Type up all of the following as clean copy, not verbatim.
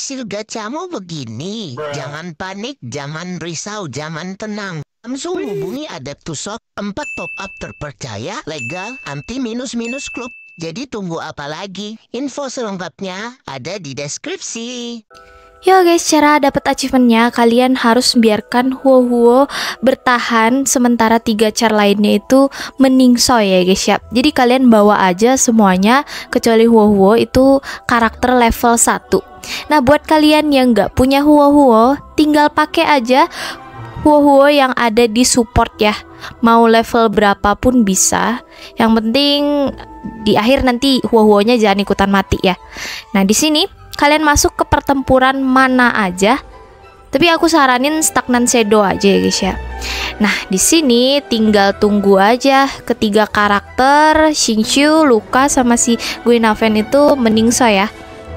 Hasil gacamu begini. Jangan panik, jangan risau, jangan tenang. Langsung hubungi Adeptusok 4 top up terpercaya, legal, anti minus-minus klub. Jadi tunggu apa lagi? Info selengkapnya ada di deskripsi. Yo guys, cara dapat achievementnya kalian harus biarkan Huo-Huo bertahan sementara 3 char lainnya itu meningsoy ya guys ya. Jadi kalian bawa aja semuanya kecuali Huo-Huo itu karakter level 1. Nah buat kalian yang nggak punya Huo-Huo, tinggal pakai aja Huo-Huo yang ada di support ya. Mau level berapapun bisa. Yang penting di akhir nanti Huo-Huonya jangan ikutan mati ya. Nah di sini kalian masuk ke pertempuran mana aja, tapi aku saranin stagnan shadow aja ya guys ya. Nah di sini tinggal tunggu aja ketiga karakter Xingqiu, Luka sama si Guinevere itu meningso ya.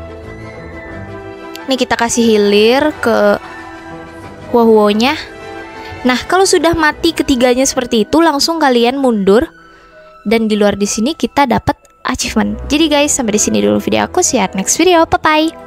Ini kita kasih hilir ke Huo-Huonya. Nah kalau sudah mati ketiganya seperti itu langsung kalian mundur dan di luar di sini kita dapat achievement. Jadi guys, sampai di sini dulu video aku. See you at next video. Bye bye.